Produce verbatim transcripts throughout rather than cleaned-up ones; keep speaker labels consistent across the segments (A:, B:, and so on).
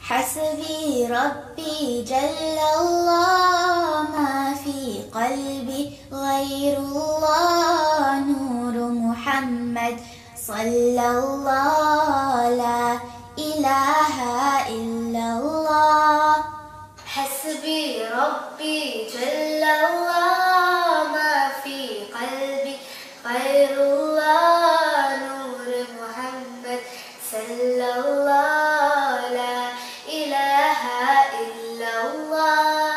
A: حسبي ربي جلالله ما في قلبي غير الله نور محمد صلى الله لا إله إلا الله حسبي ربي جلالله ما في قلبي غير الله نور محمد صلى الله لا إله إلا الله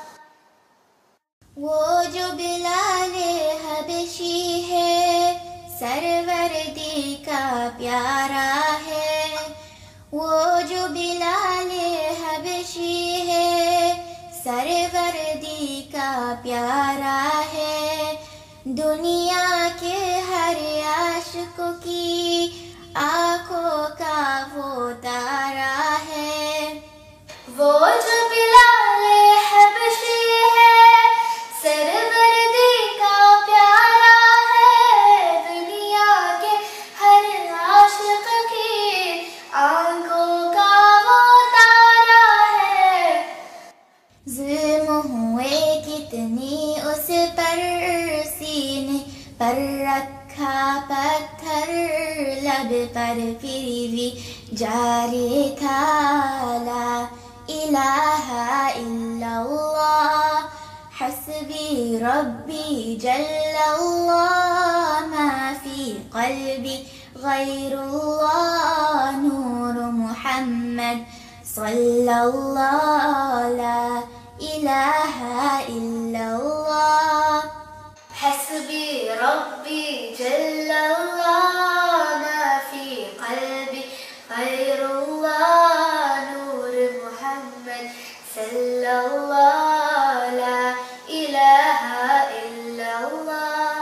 A: वो जो बिलाले हबशी है सरवरदी का प्यारा है वो जो बिलाले हबशी है सरवरदी का प्यारा है दुनिया के हर आशिकों की आँखों का वो तारा है वो जो बिलाले हबशी है सरवरदी का प्यारा है दुनिया के हर आशिक की आँखों का वो तारा है जुल्म हुए कितनी उस पर सीने पर रखा पत्थर लब पर फिर भी जारी था ला इलाहा इल्लल्लाह हस्बी रब्बी जल्लल्लाह मा फी क़ल्बी गैरुल्लाह नूर मुहम्मद सल्लल्लाहु ला इलाहा इल्लल्लाह हस्बी रब्बी जल्लल्लाह मा फी क़ल्बी गैरुल्लाह नूर मुहम्मद सल्लल्लाहु ला इलाहा इल्लल्लाह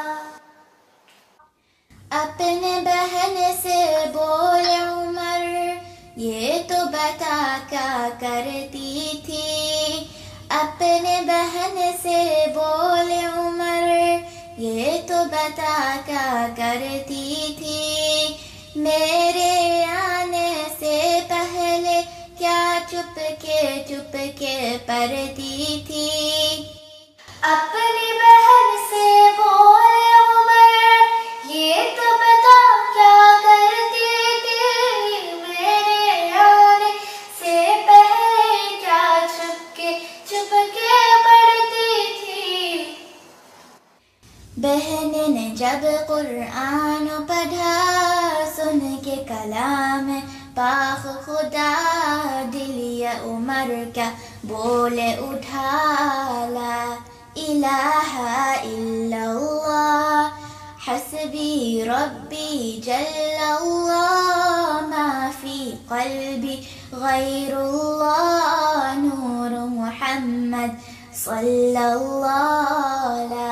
A: अपने बहन से बोले उमर ये तो बता क्या करती थी अपने बहन से बोले उमर ये तो बता क्या करती थी मेरे आने से पहले क्या चुपके चुपके पढ़ती थी अपनी बहन से बोले उमर ये तो बता क्या करती थी मेरे आने से पहले क्या चुपके चुपके पढ़ती थी बहन ने जब कुरान पढ़ा सुन के कलाम पाक खुदा दिल या उमर क्या बोले उठा ला इलाहा इल्लल्लाह हस्बी रब्बी जल्लल्लाह मा फी क़ल्बी गैरुल्लाह नूर मुहम्मद सल्लल्लाहु